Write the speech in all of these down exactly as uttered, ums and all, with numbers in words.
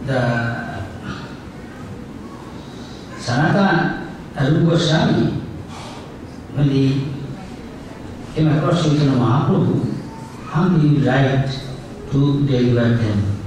the Sanatana Subhag Swami, when he came across Chaitanya Mahaprabhu, humbly write to deliver them.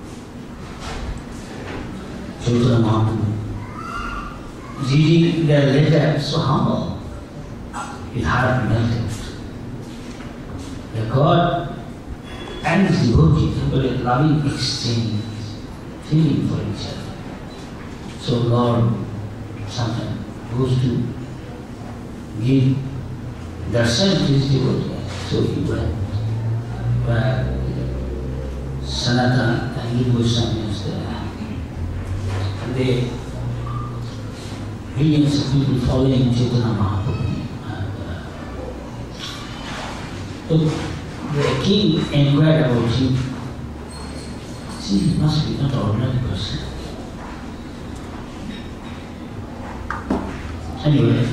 Chaitanya Mahaprabhu, reading their letter, so humble, his heart melted. The God and his devotees have got a loving exchange, feeling for each other. So Lord sometimes goes to give darshan to his devotees. So he went. But Sanatana and Subhag Swami was there. And they millions of people following Chaitanya Mahaprabhu. So the king inquired about him. See, he must be not an ordinary person. Anyway,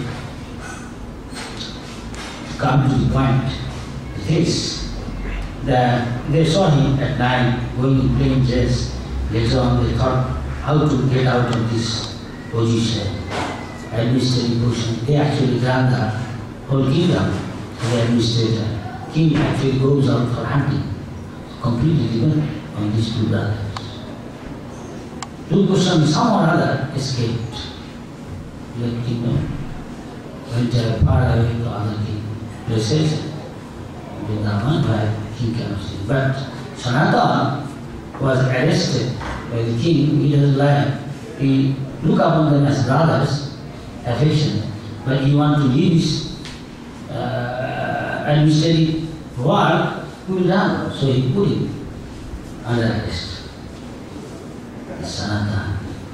come to the point, this, that they saw him at night going in plain dress. Later on they thought how to get out of this position, administrative position. They actually ran the whole kingdom, the administrator. King actually goes out for hunting, completely dependent on these two brothers. Subhag Swami somehow or other escaped the kingdom, went uh, far away to other king places, Vrindavan, where king cannot see. But Sanatana was arrested by the king. He doesn't like. He look upon them as brothers, affectionate, but he wants to leave his uh, administrative work, who will run. So he put him under arrest. Sanatana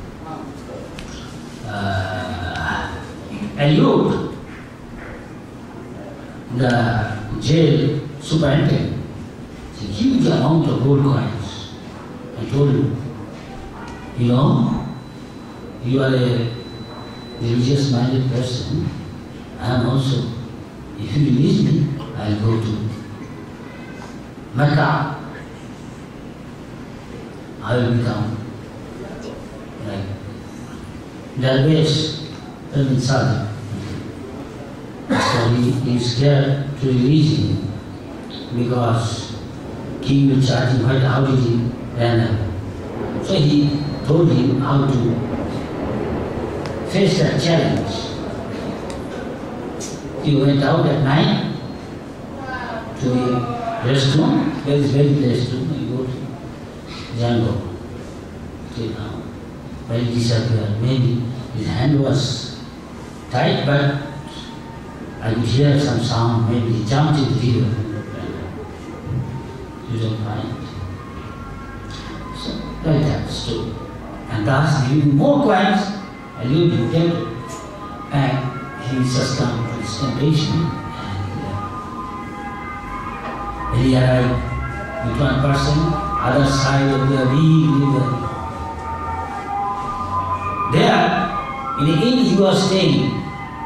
uh, allured the jail superintendent a huge amount of gold coins. I told you, you know, you are a religious minded person. I am also, if you release me, I will go to Mecca. I will become like Darwish Ibn Sadiq. So he, he is scared to release him because king will charge him. How did he run away? So he told him how to face that challenge. He went out at night to a restroom. There is very restroom. He go to jungle. Till now, when he disappeared, maybe his hand was tight, but I could hear some sound. Maybe he jumped in the river. You don't find. So like that story. And thus giving more coins, and you will be tempted. And he succumbed to this temptation. And uh, he arrived with one person, other side of the big river. There, in the inn he was staying,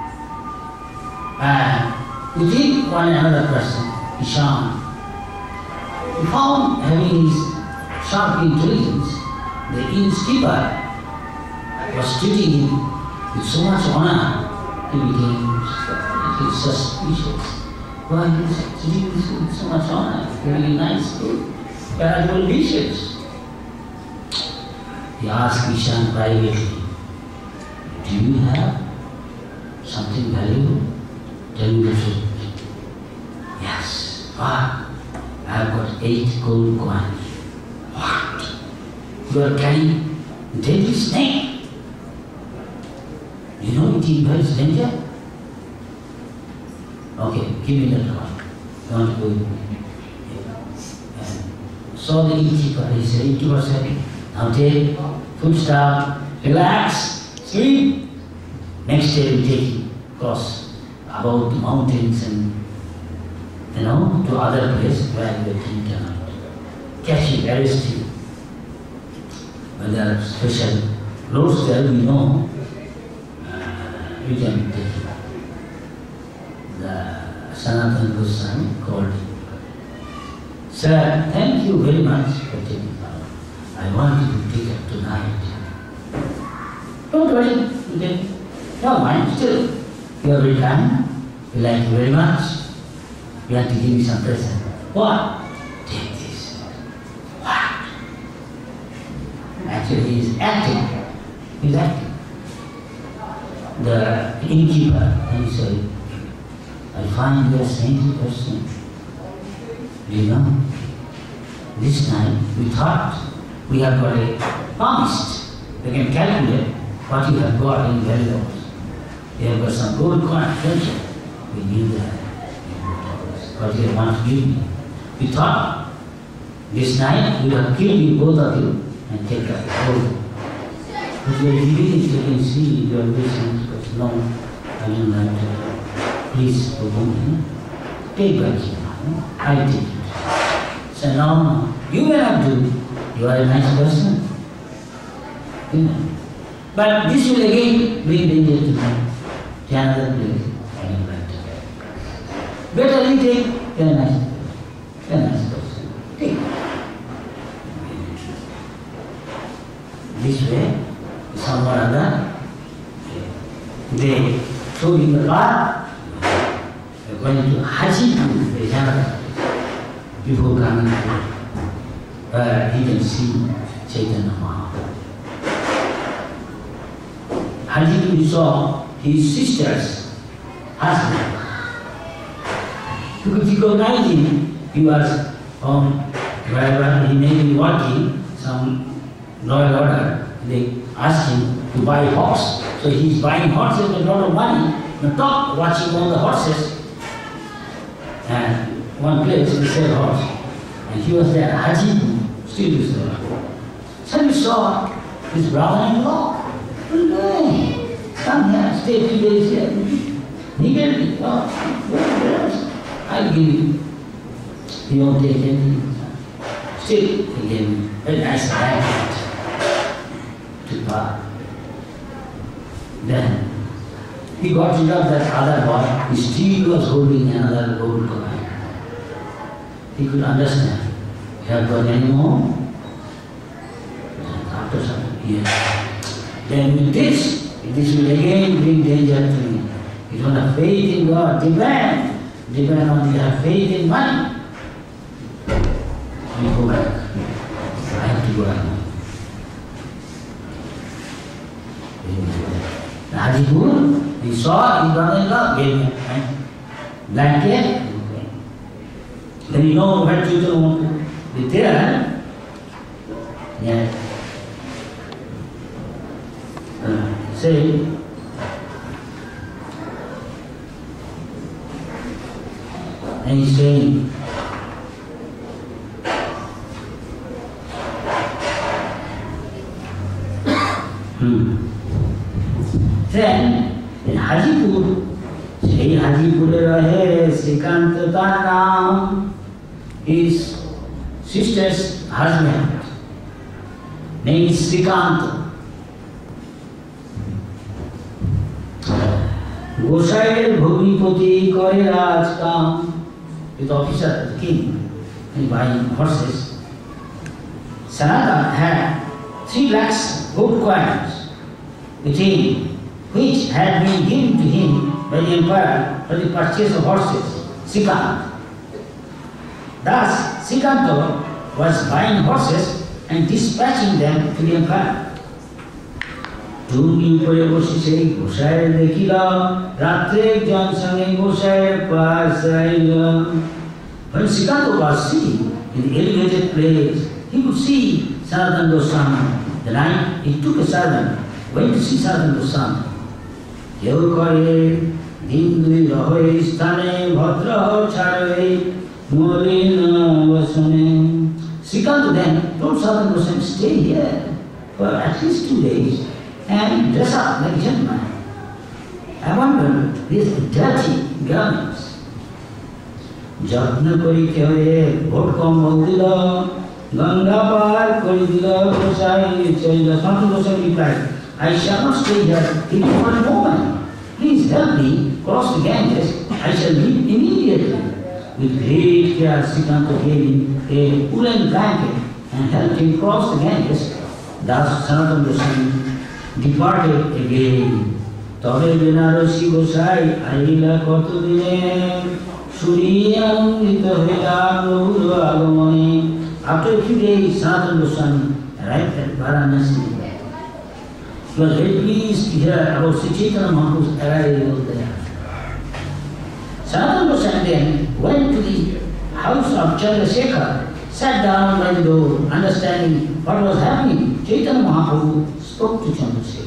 and within one another person, Ishan, he found, having his sharp intelligence, the innkeeper was treating him with so much honor, he became suspicious. Why he is treating him with so much honor? Very nice food, palatable dishes. He asked Ishan privately, do you have something valuable? Tell me the truth. Yes. What? I have got eight gold coins. What? You are carrying a deadly snake? You know it involves danger? Okay, give me that coin. You want to go with me? And saw the innkeeper. He said, innkeeper said, now take, full stop, relax, sleep. Next day we take you across about the mountains and, you know, to other places where we will think tonight. Catch you, arrest you. When there are special roads there, we know, uh, we can take you. The Sanatana Goswami called him. Sir, thank you very much for taking power. I want you to take up to tonight. Don't worry, okay? Never mind, still, you are very kind. We like you very much. We have to give you some present. What? Take this. What? Actually, he is acting. He is acting. The innkeeper, and he said, I find you a saintly person. Do you know? This time we thought we have got a promised. We can calculate what you have got in valuables. You have got some gold coin, don't you? We knew that. What you want to give me. We thought this night we have killed you, both of you, and take up the gold. But you are giving it, you can see you are listening, but no, I don't like to. Please, go home. Take back here. I take it. So no, no, you may not do. You are a nice person. You know. But this will again bring danger to me. To another place. I am right. Better you take a nice, a nice person. Take it. This way, someone or other, they throw in the car, they are going to Hajipur, the Janata, before coming here, where he can see Chaitanya Mahaprabhu. Hajipur, he saw his sister's husband. You could recognize him. He was from wherever he may be working, some royal order. They asked him to buy a horse. So he's buying horses with a lot of money. On top, watching all the horses. And one place, they sell horse. And he was there, Hajipur, still is there. So we saw his brother-in-law. Hey, come here, stay three days here. He gave me, oh, where I'll give you. He won't take anything. Still, he gave me a very nice blanket to buy. Then, he got rid of that other boy. He still was holding another gold coin. He could understand. You have got any more? After some years. Then with this, this will again bring danger to me. You don't have faith in God. Depend. Depend on you have faith in money. We go back. I have to go back. Hajipur, he saw his brother-in-law, gave him a blanket. Then you know what you don't want to be there. Yeah. Uh, say, and he's saying, hmm. Then, in Hajipur, say Hajipur rahe Srikant Tanam, his sister's husband, name is Srikant. Gosai's Bhugnipati kore Raj Kam, with officer, the king, and buying horses. Sanatan had three lakhs gold coins with him, which had been given to him by the emperor for the purchase of horses, Srikant. Thus, Srikant was buying horses and dispatching them to the emperor. Tumi pore bosise Gosai dekhila, ratre jan sange Gosai pasaila. When Srikant was sitting in the elevated place, he could see Sanatana Goswami. The night he took a servant, went to see Sanatana Goswami. Yo kare din dui rahoe sthane bhadra chhare molina vasane. Srikant then told Sanatana Goswami, stay here for at least two days and dress up like a gentleman. I wonder, these dirty garments. Jatna kori kare bhot kam maudila, Ganga par kori dila Gosai chaila. Sanatana Goswami replied, I shall not stay here even for a moment. Please help me cross the Ganges. I shall leave immediately. With great care, Srikant gave him a woolen blanket and helped him cross the Ganges. Das Sanatana Goswami departed again. Tabe Benarasi Gosai Aila Kotudine Suriyam Nita Heda Prabhu Agamani. After a few days, Sanatana Goswami arrived at Varanasi. He was very pleased to hear about Sri Chaitanya Mahaprabhu's arrival there. Sanatana Goswami then went to the house of Chandrasekhar, sat down by the door, understanding what was happening. Chaitanya Mahaprabhu spoke to Chandrasekhar.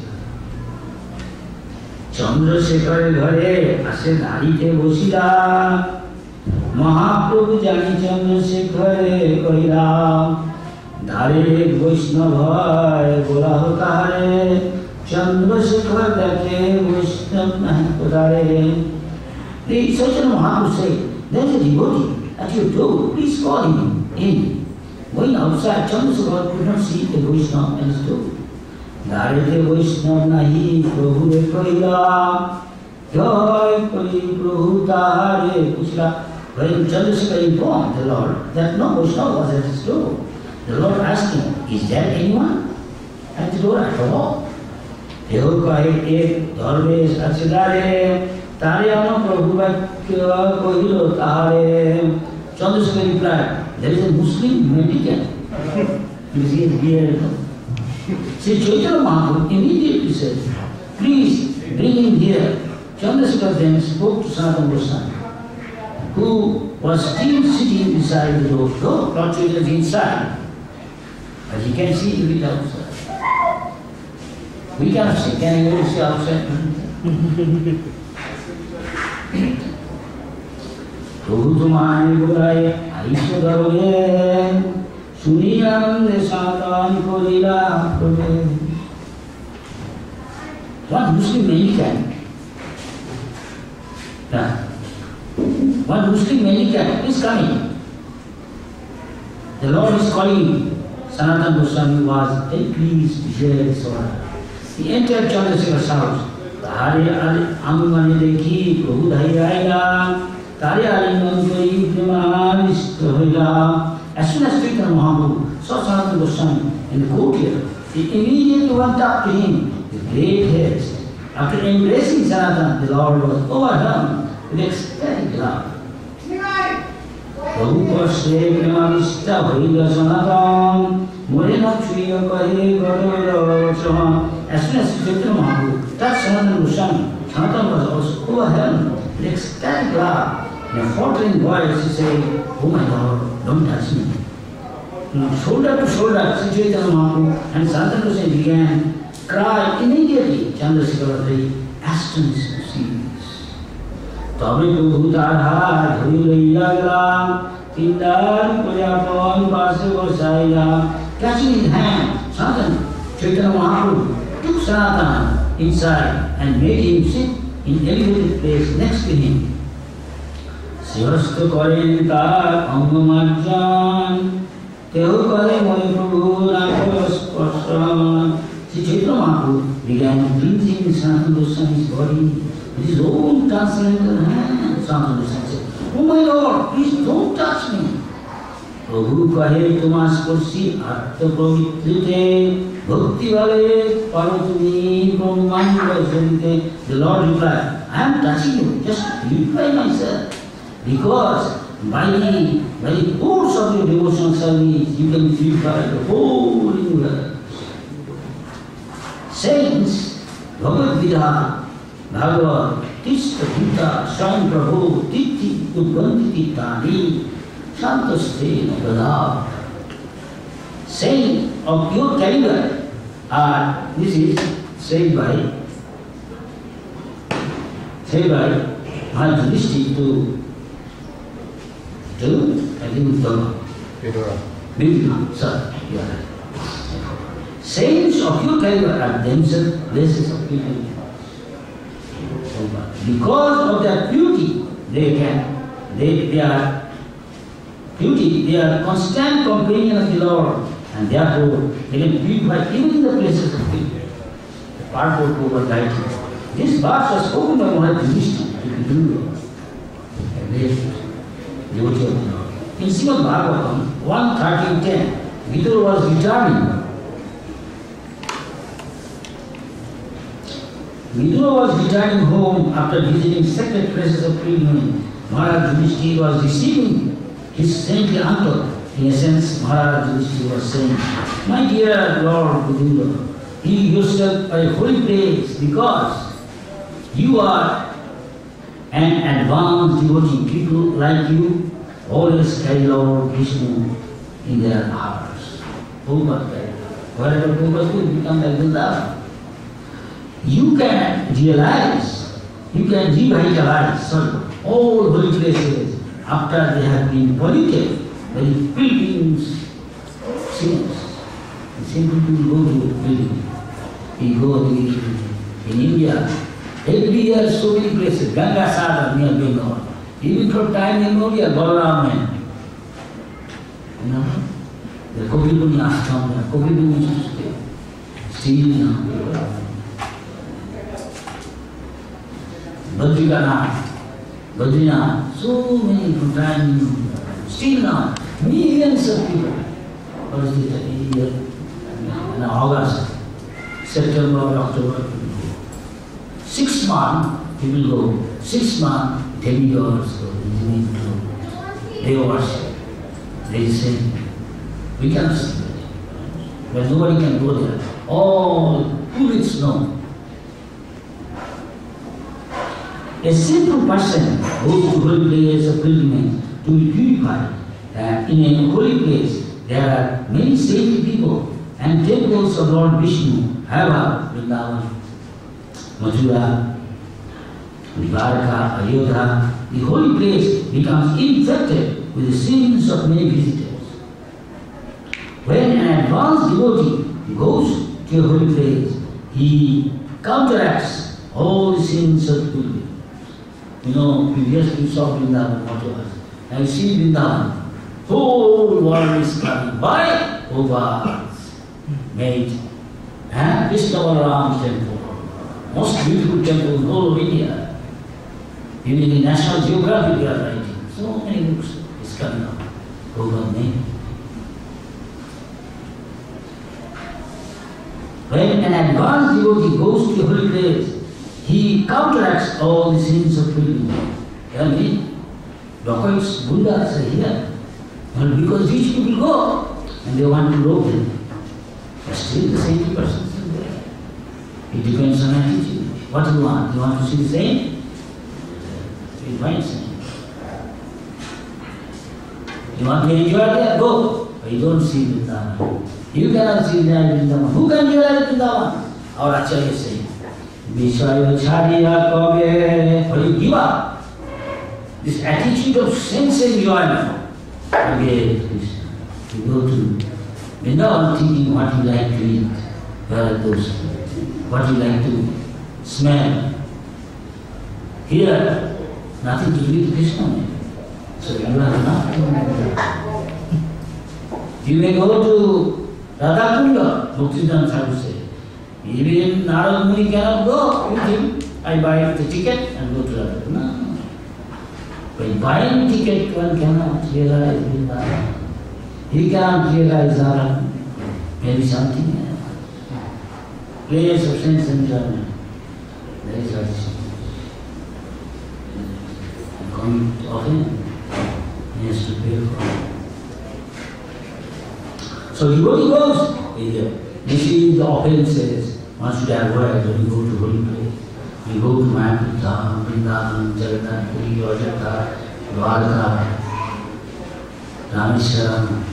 Chandrasekhar ghare ase dharite bosida Mahaprabhu jani Chandrasekhar kahila Dhare Vaishnavai gola hotare Chandrasekhar dekhe Vaishnav nahi kodare. The Chaitanya Mahaprabhu said, there is a devotee at your door, please call him in. Going outside, Chandrasekhar could not see the Vaishnava at his door. Dharite Vaishnav nahi Prabhu re kahila Jai kari Prabhu tahare puchla. When Chandrasekhar informed the Lord that no Vaishnava was at his door, the Lord asked him, is there anyone at the door at all? Deho kahe ek dharmesh achidare Tare ana Prabhu vakya kahilo tahare. Chandrasekhar replied, there is a Muslim mendicant. You see it here. Sri Chaitanya Mahaprabhu immediately said, please bring him here. Chandrasekhar then spoke to Sanatana Goswami, who was still sitting beside the door. Though Lord Chaitanya is inside, but he can see it outside. We cannot see. Can you see outside? Prabhu tumhare bolai aisho daroge Suniyam desatan korila kore. One Muslim mendicant. One Muslim mendicant is coming. The Lord is calling. Sanatana Goswami was very pleased to hear this order. He entered Chandrasekhar's house. Tahare amumane dekhi Prabhu dhai aayega. Tare alingan kori premanishta hoila. As soon as Chaitanya Mahaprabhu saw Sanatana Goswami in the courtyard, he immediately went up to him with great haste. After embracing Sanatana, the Lord was overwhelmed with ecstatic love. Prabhu pasre premanishta hoila Sanatana morena chuya kahe garodavachaha. As soon as Chaitanya Mahaprabhu touched Sanatana Goswami, Sanatana was also overwhelmed with ecstatic love. In a faltering voice, he said, oh my Lord, don't touch me. Now, shoulder to shoulder, Sri Chaitanya Mahaprabhu and Sanatana Goswami began to cry immediately. Chandrasekhar was very astonished to see this. Tabe Prabhu tarha dhuri leila gala tindar prayapan pase vasaila. Catching his hand, Sanatana Chaitanya Mahaprabhu took Sanatana inside and made him sit in elevated place next to him. Sivasta karen tar angamarjan Teho kare moye Prabhu rakaspasan. Sri Chaitanya Mahaprabhu began cleansing Sanatana Goswami's body with his own transcendental hand. Sanatana Goswami said, oh my Lord, please don't touch me. Prabhu kahe tumas kursi atta pravitrite bhakti vale paratumi brahmanda sarite. The Lord replied, I am touching you just to purify myself. Because by the, by the force of your devotional service, you can purify the whole universe. Saints, Bhagavad Gita, Bhagavad, Tishta Gita, Swam Prabhu, Titi, Dubbanti Titani, Santaste Nagadav. Saints of pure caliber are, this is said by, said by Maharaj Yudhishthira to To, I think, Dhamma. Vidura. Vidura, sir. Yeah. Saints of your caliber are themselves blessings of people. Because of their beauty, they can, they, they are beauty, they are constant companion of the Lord, and therefore they can purify even in the places of people. The purport over writing. This verse was spoken by Maharaj Yudhishthira to Vidura. Devotee of the Lord. In Srimad Bhagavatam one thirteen ten, Vidura was returning Vidura was returning home after visiting sacred places of pilgrimage. Maharaj Yudhishthira was receiving his saintly uncle. In a sense, Maharaj Yudhishthira was saying, "My dear Lord Vidura, you yourself are a holy place because you are an advanced devotee. People like you always carry Lord Vishnu in their hearts." Prabhupada, wherever Prabhupada could become like Vrindavan. You can realize, you can revitalize sorry, all holy places after they have been polluted by the pilgrims, sinners. The same people go to pilgrimage. We go to in India. Every year so many places, Ganga Sagar near Bengal. Even from time immemorial, Balaram went. You know, the Kovibuni Ashram, the Kovibuni used to stay. Still now. Badrinath, Badrinath, so many from time, still now, millions of people. What is it, a year? In August, September, October, six months people go, six months demigods go, they worship, they say, we cannot see it, but nobody can go there. All tourists know. A simple person goes to holy place of pilgrimage to be purified. And in a holy place, there are many saintly people and temples of Lord Vishnu, Hava, Vrindavan, Mathura, Dvaraka, Ayodhya. The holy place becomes infected with the sins of many visitors. When an advanced devotee goes to a holy place, he counteracts all the sins of the pilgrim. You know, previously we saw Vrindavan, what was. And you see Vrindavan, whole world is coming by Prabhupada's made and Krishna Balaram temple, most beautiful temple in whole of India. Even in National Geographic they are writing. So many books is coming up. Prabhupada's name. When an advanced devotee goes to a holy place, he counteracts all the sins of pilgrimage. Hear me? Dacoits, Bundas are here. Well, because rich people go and they want to rob them. But still the same person is there. It depends on attitude. What do you want? You want to see the same? You find same. You want to enjoy there? Go. But you don't see Vrindavan. You cannot see Vrindavan. Who can realize Vrindavan? Our Acharya is saying. Vishaya chadiya kave. But you give up. This attitude of sense enjoyment. Again, you go to Vrindavan thinking what you like to eat, where are those, what you like to smell. Here, nothing to do with Krishna. So you are not. You may go to Radhakunda, Bhaktivedanta Thakur said. Even Narad Muni cannot go with him. I buy the ticket and go to Radhakunda. By buying ticket, one cannot realize Vrindavan. He cannot realize Dharam. Maybe something else. Place of sense enjoyment. That is what it is. And coming often, he has to pay for it. So devotee goes here. This is the offenses one should avoid when you go to holy place. You go to Mayapur Dham, Vrindavan, Jagannath, Puri, Ajanta, Dwarka, Rameshwaram.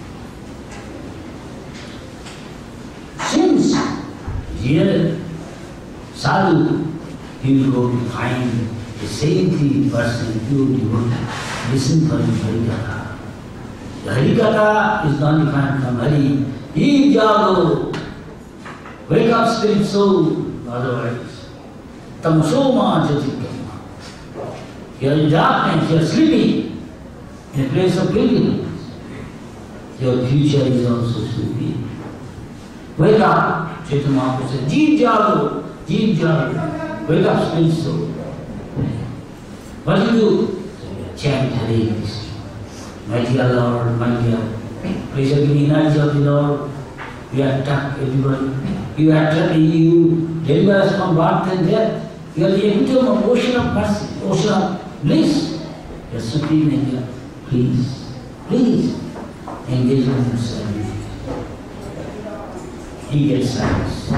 Since here sadhu, he will go to find a saintly person, pure devotee, listen for his Harikatha. The Harikatha is not defined from Hari. He jago, wake up spirit soul, otherwise. Tamsoma jatikama. You are in darkness, you are sleeping in a place of pilgrimage. Your future is also sleeping. Wake up, Chaitanya Mahaprabhu said, Jeev jago, Jeev jago. Wake up, spirit soul. What do you do? Chant Hare Krishna. My dear Lord, my dear, please give me energy of the Lord. You attack everybody. You attack, you deliver us from birth and death. You are the epitome of ocean of mercy, ocean of bliss. You are supreme in here. Please, please engage in this service. He gets silence.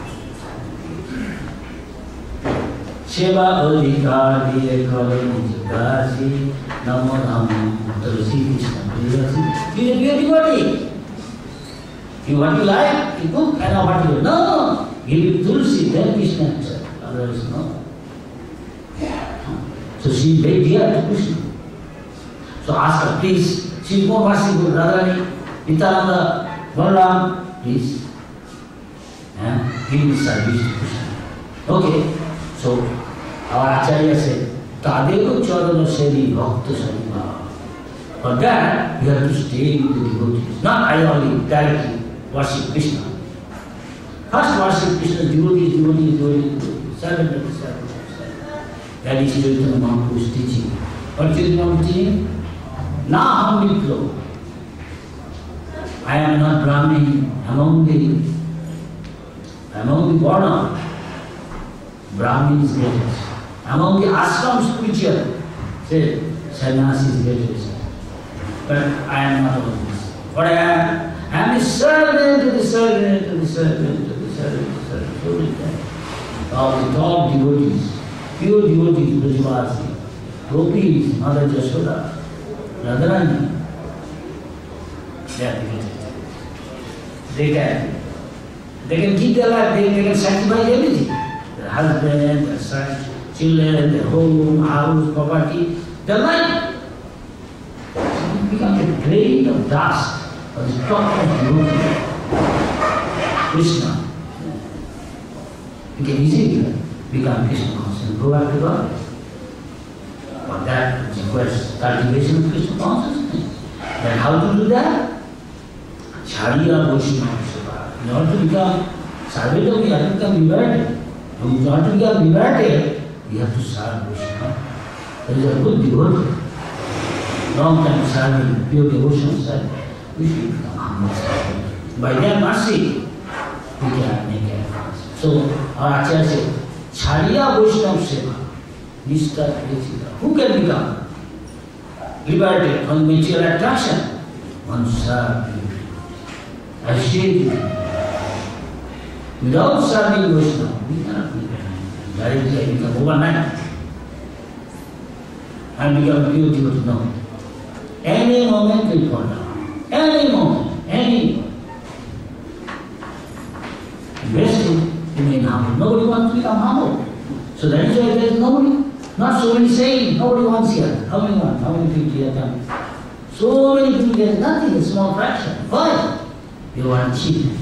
Shiva Adhikar Diye Karan Jagasi Namo Namo Tulsi Krishna Priyasi. You are everybody. You want to like, you cook, and I want to no, no. Give Tulsi, then Krishna himself. Otherwise, no. So she is very dear to Krishna. So ask her, please. She is more merciful. Radharani, Nityananda, Balaram, please. Yeah? Give this service to Krishna. Okay. So our Acharya said, Tadeko Chaudana Seri Bhakta Sarima. For that, you have to stay with the devotees. Not I only directly worship Krishna. First worship Krishna, devotees, devotees, devotees, devotees. Servant, servant, servant. That is Chaitanya Mahaprabhu's teaching. What is Chaitanya Mahaprabhu's teaching? Now hum Viplo. I am not Brahmin among the among the Varna. Brahmin is greatest. Among the ashram spiritual, say sannyasi is greatest. But I am not all this. What I am, I am the servant to the servant to the servant to the servant to the servant. So many times. Of the top devotees, pure devotees, Brajavasi, Gopis, Mother Jashoda, Radharani, they are devoted. They can, they can keep their life, they, they can sacrifice everything. Their husband, their sons, children, their home, house, property, their life. It becomes a grain of dust on the top of devotee. Krishna. You can easily become Krishna conscious, go back to God. But that requires cultivation of Krishna consciousness. Then how to do that? Charya Vaishnava Seva. In order to become Sarveta, we have to become liberated. In order to become liberated, we have to serve Vaishnava. That is a good devotee. Long time serving, pure devotional service. We should become humble servant. By their mercy, we can make efforts. So our Acharya said, Charya Vaishnava Seva. Nishta Krishna. Who can become liberated from material attraction? One serve you. Without serving Vaishnava, we cannot become directly become overnight and become pure devotee. No. Any moment will fall down. Any moment. Any moment. Best to remain humble. Nobody wants to become humble. So that is why there is nobody. Not so many saying, nobody wants here. How many want? How many people here come? So many people get nothing, a small fraction. Why? You want cheap.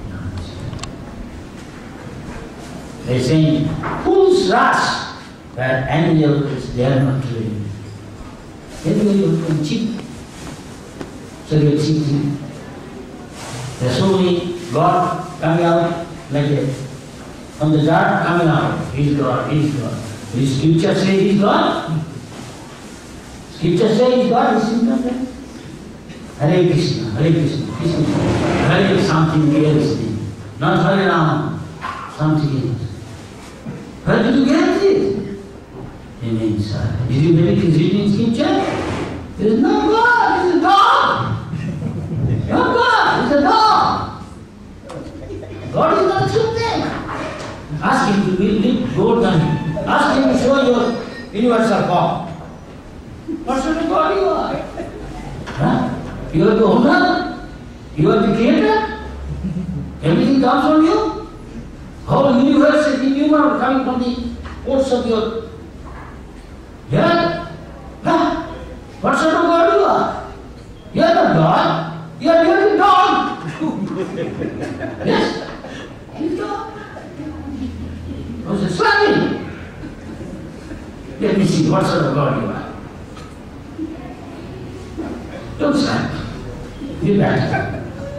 They are saying, fools rush, but angels, they are not trained. Everybody wants cheap. So they are cheap. There are so many God coming out like that. From the dark coming out, He is God, He is God. His scripture says He is God. Scripture says He is God, He is not there. Hare Krishna, Hare Krishna, Krishna, Hare something else, not Hare Rama, something else. Where did you get this? Remain silent. Did you believe His reading scripture? There is no God, it is a dog. No God, it is a dog. God is not the true thing. Ask Him to live God than Him. Ask Him to show your universal form. What sort of God you are? Huh? You are the owner? You are the creator? Everything comes from you? Whole universe is innumerable coming from the ports of your yeah? Huh? What sort of God you are? You are not God. You are really dog. Yes? He's God. What's the slapping? Let me see what sort of God you are. Don't slap. Be back.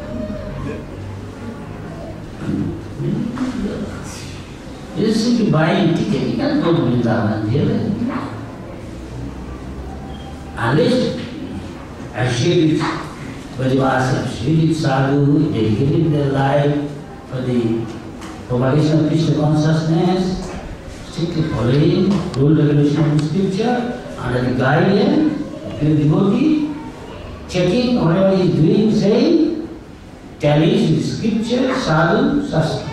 You just simply buy a ticket. You can't go to Vrindavan here. Unless I share it but they were absolute sadhu, dedicated their life for the propagation of Krishna consciousness, strictly following rule regulation of the scripture, under the guidance of the devotee, checking whatever he is doing, saying, tallies with scripture, sadhu, shastra.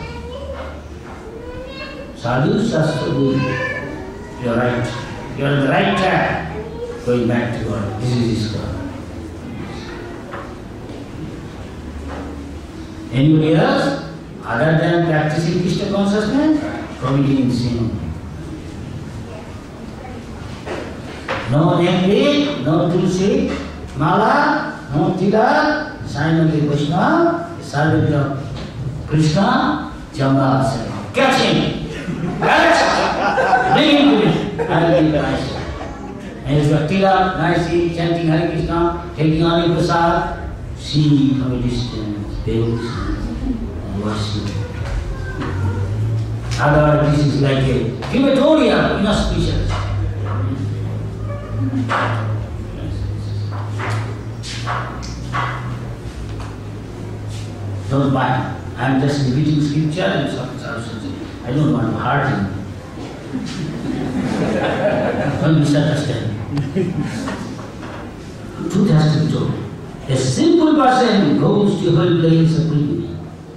Sadhu, shastra, guru. You are right. You are on the right track, going back to God. This is Iskcon. Anybody else, other than practicing Krishna consciousness, committing sin. No name, no tulsi, mala, no tila, sign of the Vaishnava, the servant of Krishna, Jamba. Catch him! Catch! Bring him to me! I will be nice. And he's got tila, nicely chanting Hare Krishna, taking on prasad, see from a distance, builds and worship. Otherwise, this is like a crematorium, inauspicious. Don't mind. I am just repeating scripture and something. I don't want to hurt him. Don't misunderstand. Truth has to be told. A simple person goes to a holy place of pilgrimage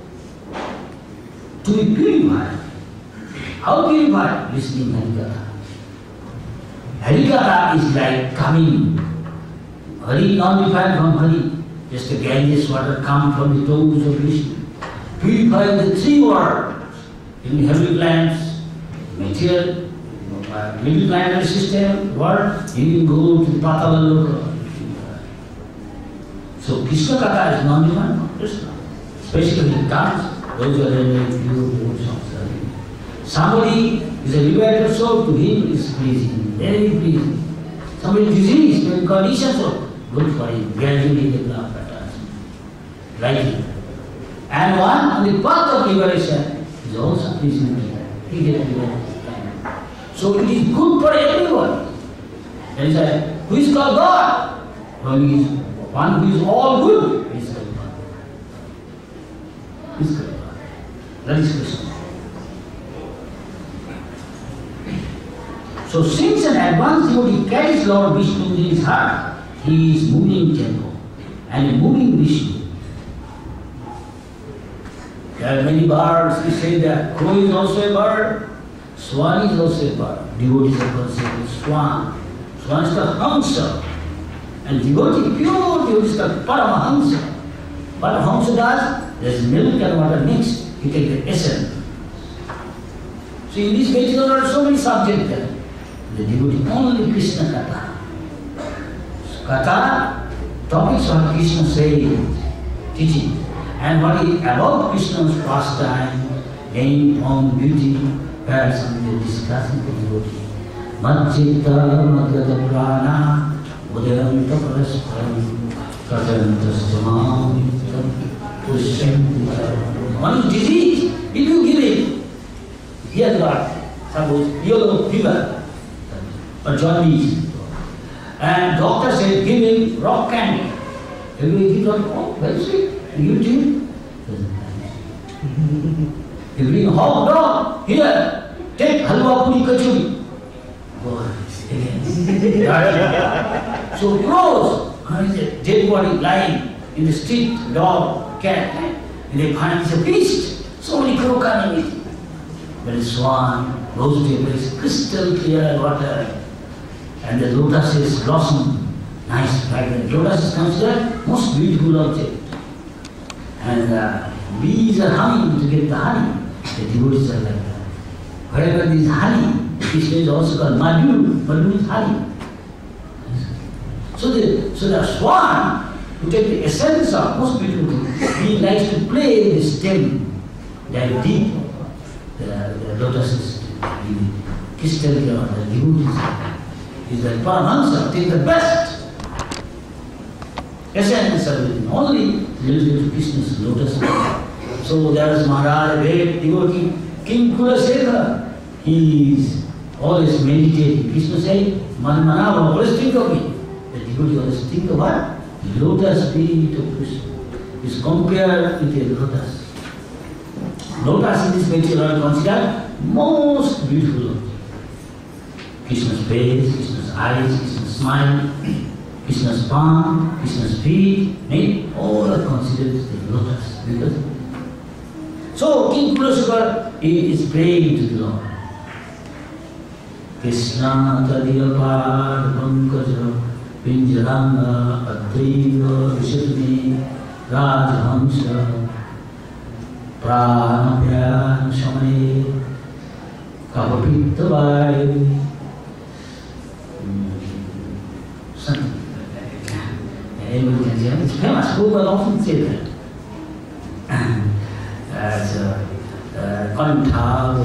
to be purified. How purified? Listening Harikatha. Harikatha is like coming. Hari not defined from Hari. Just the Ganges water come from the toes of Vishnu. Purify the three worlds. In heavenly planets, material, uh, middle planetary system, world, you go to the Patala Loka. So Krishna Katha is non-divine from Krishna. Especially when it comes, those who are very pure souls. Somebody is a liberated soul, to him is pleasing, very pleasing. Somebody is diseased, very conditioned soul, good for him, gradually develop attachment. Like him. And one on the path of liberation is also pleasing to him. He gets liberated. So it is good for everyone. There is a, who is called God? Well, he is one who is all good. He is called God. He is called God. That is Krishna. So since an advanced devotee carries Lord Vishnu in his heart, he is moving tempo and a moving Vishnu. There are many birds. We say that crow is also a bird, swan is also a bird. Devotees are considered swan. Swan is called Hamsa. And devotee, pure devotee is called Paramahamsa. Paramahamsa does, there is milk and water mixed. He takes the essence. So in this page there are so many subjects there. The devotee only Krishna Katha. Katha, topics of Krishna saying, teaching. And what is about Krishna's pastime, name, form, beauty, where somebody is discussing the devotee. Madhita, Madhata Prana, Udayanta Paraspam, Katantastamam, Pushyam. One is disease, if you give it, here you are. Suppose yellow fever, or jaundice. And doctor said, give him rock candy. Everybody gives rock, oh, very sweet. You give him, doesn't manage. You bring a hot dog, here, take halwa puri kachuri. Go again. So crows, a dead body lying in the street, dog, cat, and they find it's a beast. So many crow coming in. But a swan goes to a place, crystal clear water, and the lotuses blossom, nice, fragrant. Lotus is considered most beautiful object. And uh, bees are humming to get the honey. The devotees are like that. Wherever there is honey, this is also called madhu. Madhu is honey. So the, so the swan, who take the essence of most beautiful, he likes to play the stem, that deep, the, the lotuses, the crystal, the devotees. Is like Paramahamsa, take the best essence of it, only related to Krishna's lotus. So there is Maharaj, a great devotee, King Kulasekara. He is always meditating. Krishna said, Manmanava, always think of me. The devotee always think of what? Lotus feet of Krishna is compared with a lotus. Lotus in this material are considered most beautiful object. Krishna's face, Krishna's eyes, Krishna's smile, Krishna's palm, Krishna's feet, made all are considered the lotus. Because so King Kulashekar is praying to the Lord. Krishna Tadiyapar Pankaja Pinjaranga Adriva Vishatuni Rajhamsa Pranapyan Shamane Kapapitavai. Something like that. Everybody can say, it's famous, people often say that. As a Kantha,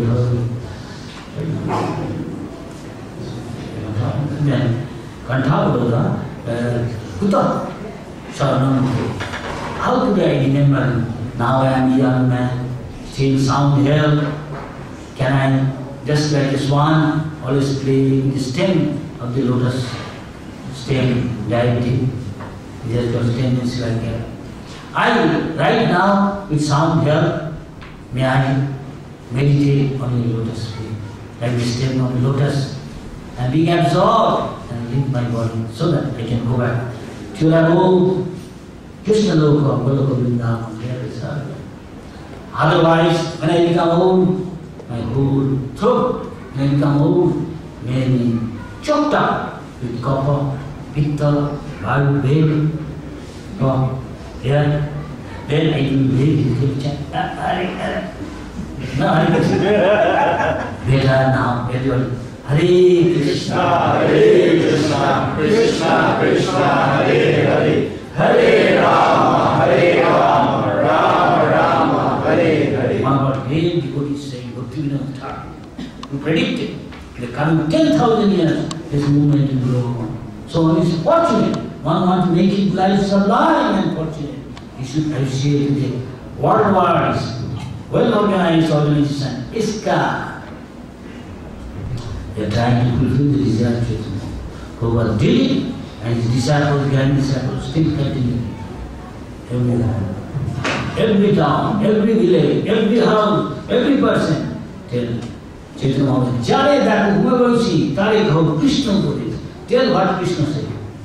then Kantha, Kuta, Saranam. How could I remember? Now I am a young man, still sound health. Can I, just like a swan, always play with the stem of the lotus stem, diabetic? There's got a tendency like that. I, right now, with sound health, may I meditate on the lotus feet, like the stem of the lotus, and being absorbed and leave my body so that I can go back to that old Krishna Loka, Goloka Vrindavan, there is her. Otherwise, when I become old, my whole throat, when I become old, may be choked up with copper, pitta, barley, bail, or here, then I will very difficult chant. No, Hare Krishna. Better now, everybody. Hare Krishna, Hare Krishna, Krishna Krishna, Hare Hare, Hare Rama, Hare Rama, Rama Rama, Hare Hare. One about great devotees saying, Bhaktivinoda Thakur, who predicted the coming ten thousand years, this movement will go on. So one is fortunate. One wants to make his life sublime and fortunate. He should appreciate the worldwide, well-organized organization, Iskcon. They are trying to fulfill the desire of Chaitanya. Prabhupada did it, and his disciples, grand disciples, still continue. Everywhere. Every town, every village, every house, every person tell Chaitanya Mahaprabhu, Jare Daku, whoever you see, Tare Gau, Krishna Buddhist. Tell what Krishna said.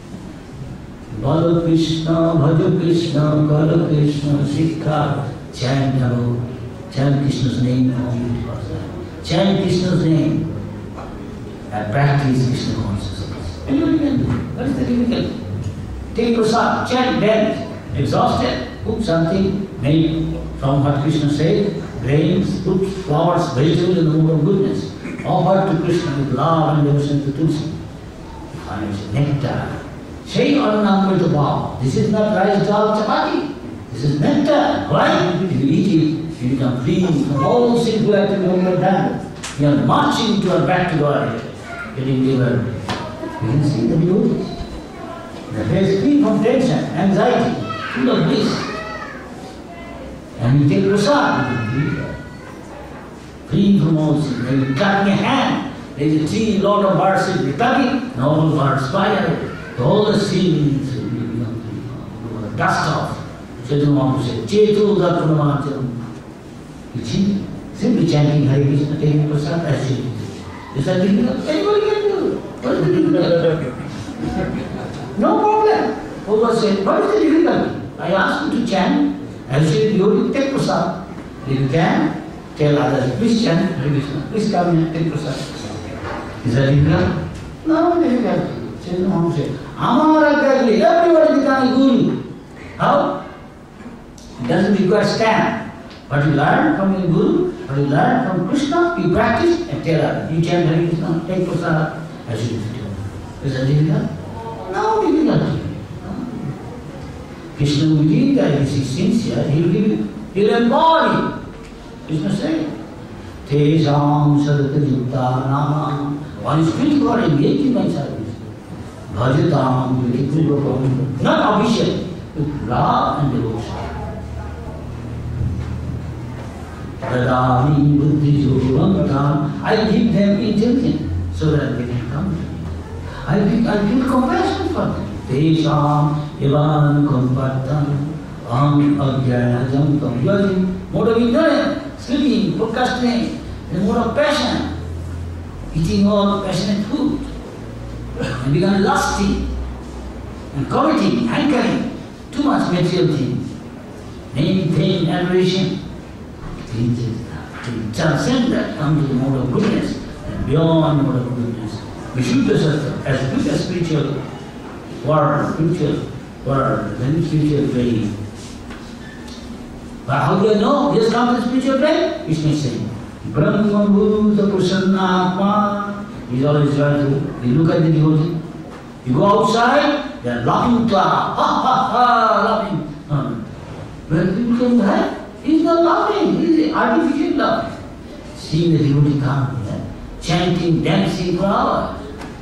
Bala Krishna, Bhaja Krishna, Kala Krishna, Sikha, chant about, chant Krishna's name, chant Krishna's name, and practice Krishna consciousness. Anybody can do. What is the difficulty? Take prasad, chant, dance, exhausted, cook something made from what Krishna said, grains, fruits, flowers, vegetables in the mood of goodness, offered to Krishna with love and devotion to Tulsi. And it's nectar. Say Annamrita Bhav. This is not rice, dal, chapati. This is nectar. Why? If you eat it, you become free from all sinful activity of your time. You are marching to back to God, getting delivered. You can see the devotees. The face free from tension, anxiety, full of bliss. And you take prasad, you can be free from all sin. When you cut your hand, there is a tree, lot of birds sit, you cut it, and all the birds fly away. All the sins will be dust off. Chaitanya Mahaprabhu said, Chetu Dattvanamacham. You simply chanting Hare Krishna, taking prasad, that's it. Is that difficult? Anybody can do. What is the difficulty? No problem. Prabhupada said, what is the difficulty? I asked you to chant, as you do, take prasad. If you can, tell others, please chant Hare Krishna. Please come and take prasad. Is that difficult? No difficult. Chaitanya Mahaprabhu said, Amara everybody becomes guru. How? It doesn't require stamp. What you learn from your guru, what you learn from Krishna, you practice and tell others. You chant Hare Krishna, take prasad, as you do. Is that difficult? No difficulty. No. Krishna will believe that if he is sincere, he will give you, he will embody. Krishna said, Tejam Sadhata Yukta Nama. One is free for engaging my service. Bhajatam, not official, with love and devotion. Dadami Buddhi Yogamtam, I give them intelligence so that they can come to me. I feel, I feel compassion for them. Tesham Ivan Kumpatan Am Agyajam Kam. You are in mode of ignorance, sleeping, procrastinating, in a mode of passion, eating all passionate food, and become lusty, and coveting, hankering, too much material things, name, fame, adoration. To transcend that, come to the mode of goodness, and beyond the mode of goodness. We should be as good as spiritual world, spiritual world, then spiritual plane. But how do I know? Just come to the spiritual plane? Krishna is saying, Brahma Bhuta Prasanna Atma. He's always joyful. You look at the devotee. You go outside, they are laughing, ha ha ha, laughing. When people come back, he's not laughing, he's artificial laughing. Seeing the devotee come here, chanting, dancing for hours.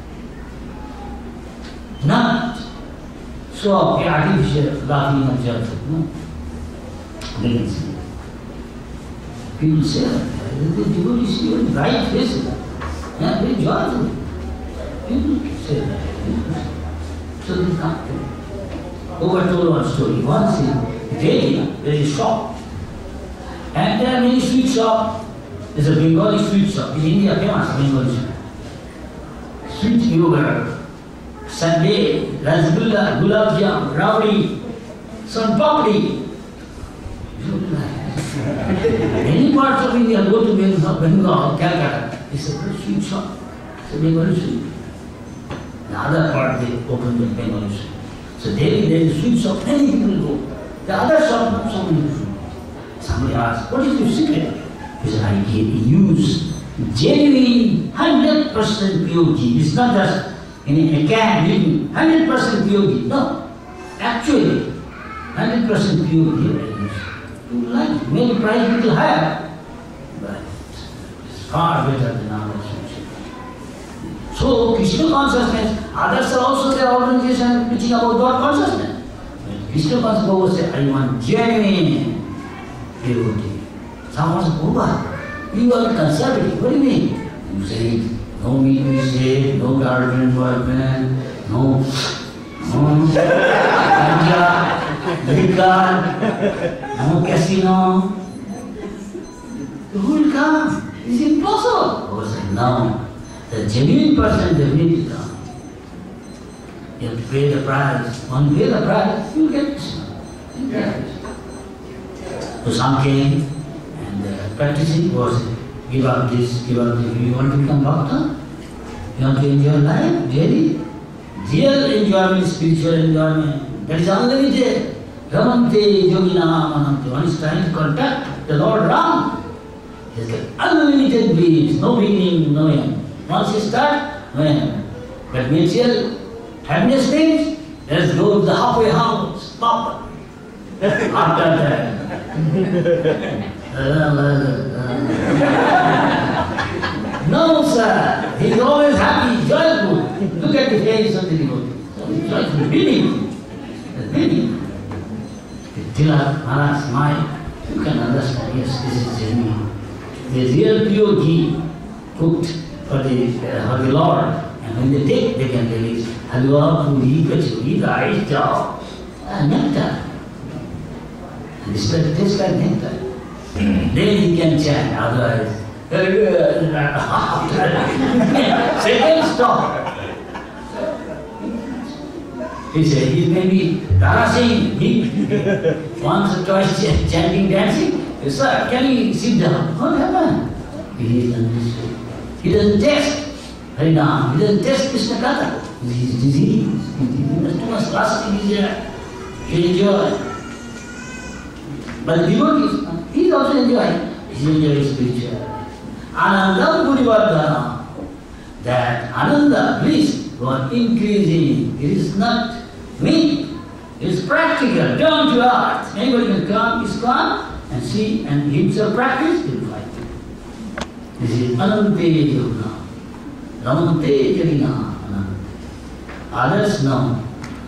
Not so artificial laughing and joyful. No? They can see. People say, the devotees see very bright faces, yeah, very joyful. People say that. So they come to me. Over told one story. Once in Delhi, there is a shop. And there are many sweet shops. There's a Bengali sweet shop. In India, famous Bengali shop. Sweet yogurt, sundae, rasgulla, gulab jam, rabdi, son papdi. Many parts of India go to Bengal, Bengal, Calcutta. It's a very sweet shop. It's a Bengali sweet. The other part they open the Bengali shop. So Delhi, there is a sweet shop, many people go. The other shop, not so many people. Somebody asked, what is your secret? He said, I use genuine one hundred percent pure ghee. It's not just in a can giving one hundred percent pure ghee. No. Actually, one hundred percent pure ghee I use. You like it. Maybe price a little higher, but it's far better than others. So, Krishna consciousness, others are also their organization preaching about God consciousness. But Krishna consciousness says, I want genuine devotee. Someone says, oh, you are conservative. What do you mean? You say, no meat we say, no girlfriend, boyfriend, no, no, ganja, liquor, no casino. Who will come? It's impossible. Oh, say, no. The genuine person definitely come. You have to pay the price. When you pay the price, you get it. So some came and uh, practicing was give up this, give up this. You want to become bhakta? You want to enjoy life? Really? Real enjoyment, spiritual enjoyment. That is unlimited. Ramante yogina manante. One is trying to contact the Lord Ram. He has got unlimited bliss, no beginning, no end. Once you start, no end. But material happiness things, let's go to the halfway house, stop. After that. No, sir. He's always happy, joyful. Look at the face of the devotee. So joyful, beaming. Beaming. Tilak, Maharaj, smile. You can understand, yes, this is genuine. The real pure ghee cooked for the, uh, for the Lord. And when they take, they can release halwa, puri, kachori, rice, chow, and nectar. And this will taste like nectar. Then he can chant, otherwise, second stop. He said, he may be Rara Singh, he once or twice chanting, dancing. He said, sir, can you sit down? What happened? He is understood. He doesn't taste Harinam, he doesn't taste Krishna Katha. He is diseased. He has too much lusting, he He enjoy. But the devotees, he is also enjoying. He is enjoying spiritual. Anandam Purivardhana. That Ananda, bliss, was increasing. It is not myth. It is practical, down to earth. Anybody can come, Iskcon, and see and himself practice, he will find it. This is Anante Yogna. Ramante Jarina. Others know.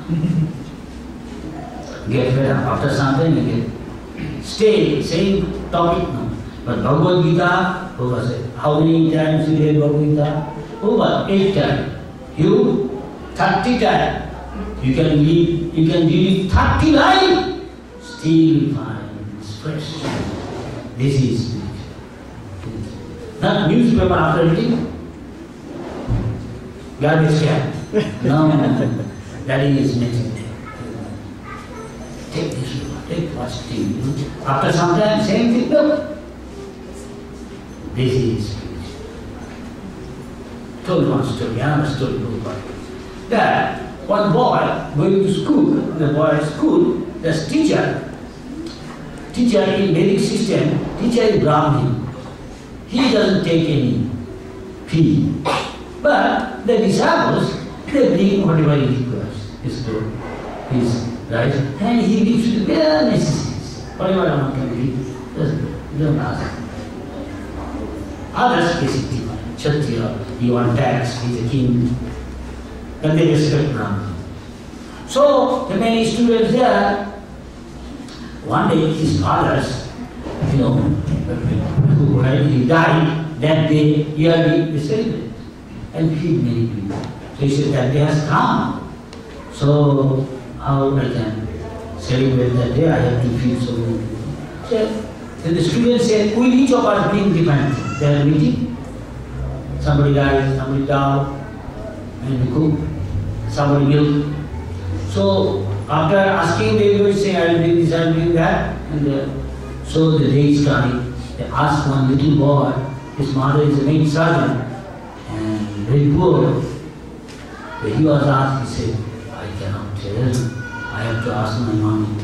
Get fed up. After some time you get stay, same topic no. But Bhagavad Gita, who was it? How many times you read Bhagavad Gita? Over eight times. You thirty times. You can live, you can live thirty lives, still find it's fresh. This is spiritual. Not newspaper after reading. Garbage can. No, that is nothing. Take this, take positive. After some time, same thing, look. This is spiritual. Told one story, another story goes by. That one boy going to school, the boy at school, the teacher, teacher in Vedic system, teacher is Brahmin. He doesn't take any fee. But the disciples, they bring whatever he requires, his food, his rice, and he gives to their necessities. Whatever one can give, just don't ask. Others basically, Kshatriya, he wants tax, he's a king, and they respect Brahman. So, the many students there, one day his fathers, you know, who had he died, that day yearly they celebrate and feed many people. So he said that day has come. So how I can celebrate that day? I have to feed so many people. So, so the students said, we each of us bring different things. They are meeting. Somebody rice, somebody dal, and we cook, somebody milk. So after asking, they will say, I will bring this, I will bring that. And uh, so the day is coming. They ask one little boy, his mother is a maid servant, and very poor. When he was asked, he said, I cannot tell you. I have to ask my mommy.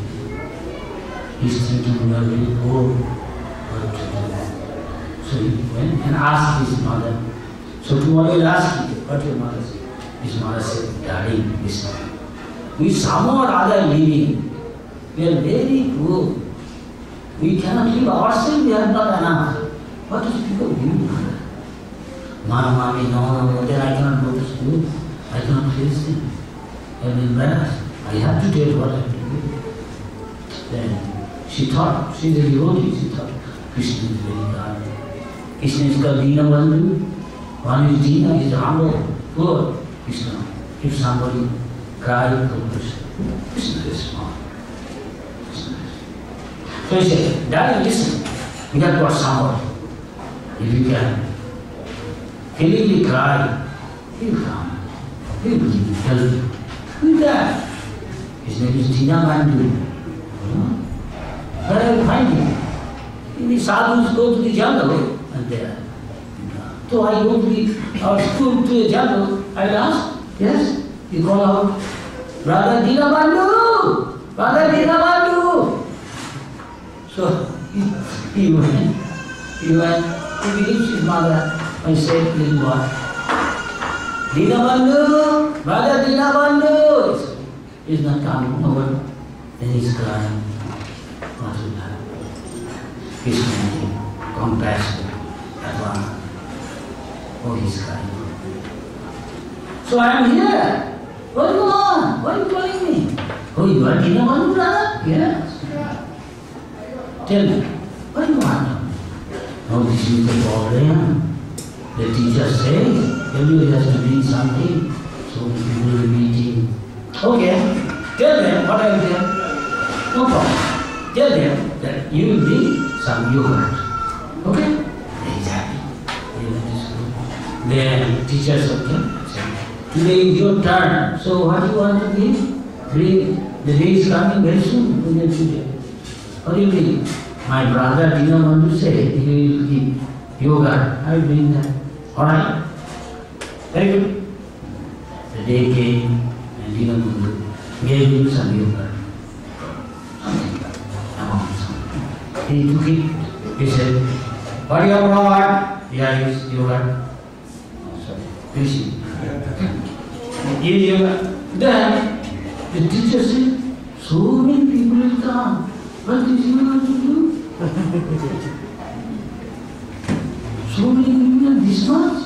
He's thinking we are very poor. What to do? So he went and asked his mother. So tomorrow he'll ask you, what your mother said? His mother said, Daddy, listen. We somehow or other living. We are very poor. We cannot live ourselves, we are not enough. What is people doing, mother? Mama, mommy, no, no, no, then I cannot go to school. I cannot face them. I am embarrassed. I have to tell what I have to do. Then she thought, she is a devotee, she thought, Krishna is very God. Krishna is called Dinabandhu. One is Dina, is humble, poor. Krishna. If somebody cries for Krishna, Krishna is small. Krishna is. So he said, Daddy, listen, we have got somebody. If you can willingly cry, he will come. He will help you. Who is that? His name is Dinabandhu. Where I will find him? In the sadhus go to the jungle and there. So I go to the, our school to the jungle, I will ask, yes, you call out, Brother Dinabandhu! Brother Dinabandhu! So he, he went, he went, he believes his mother, I said, little boy, Dinabandhu! Brother Dinabandhu! He's not coming over. Then he's crying. What will happen? He's crying. Compassion. That one. Oh, he's crying. So I am here. What do you want? Why are you calling me? Oh, you are Dinabandhu, brother? Yes. Tell me, what do you want? Oh, this is the problem. The teacher says everybody has to bring something. So people will be meeting. Okay, tell them what I will tell. No problem. Tell them that you will bring some yogurt. Okay? They is happy. Then teacher said, okay, today is your turn. So what do you want to give? Bring. The day is coming very soon. What do you bring? My brother Dinabandhu said he will give yogurt. I will bring that. Alright? Very good. The day came and Dinabandhu gave him some yogurt. Something amount something. He took it. He said, what do you brought? Here is yogurt. Sorry. Finish it. Here yogurt. Then the teacher said, so many people will come. What is he going to do? So many people, this much?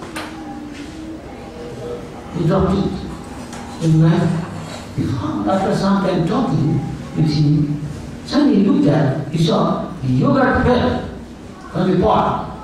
He dropped it. And when after some time talking with him, suddenly he looked at, he saw the yogurt fell from the pot.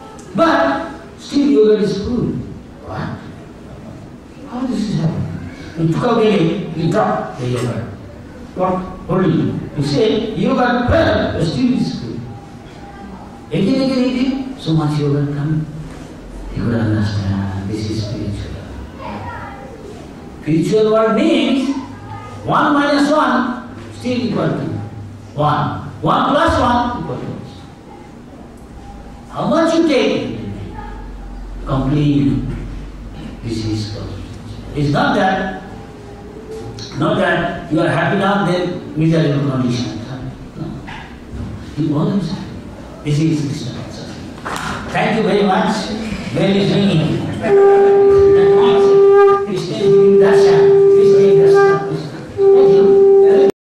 But still yogurt is full. What? How does this happen? You took away, you dropped the yoga. What holding? You say, yoga fell, but still is good. Again, again, again, so much yoga coming. You could understand, this is spiritual. Spiritual world means one minus one still equal to one. One plus one equal to one. How much you take? Complete. This is called. It's not that, not that you are happy now, then miserable condition. No. You always happy. This is Krishna. Thank you very much. Very ringing.